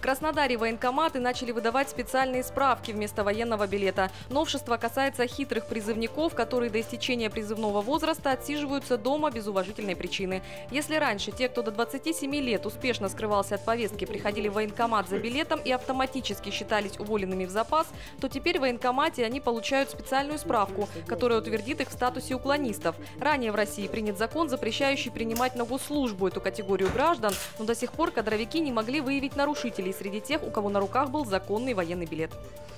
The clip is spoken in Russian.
Краснодаре военкоматы начали выдавать специальные справки вместо военного билета. Новшество касается хитрых призывников, которые до истечения призывного возраста отсиживаются дома без уважительной причины. Если раньше те, кто до 27 лет успешно скрывался от повестки, приходили в военкомат за билетом и автоматически считались уволенными в запас, то теперь в военкомате они получают специальную справку, которая утвердит их в статусе уклонистов. Ранее в России принят закон, запрещающий принимать на госслужбу эту категорию граждан, но до сих пор кадровики не могли выявить нарушителей среди тех, у кого на руках был законный военный билет.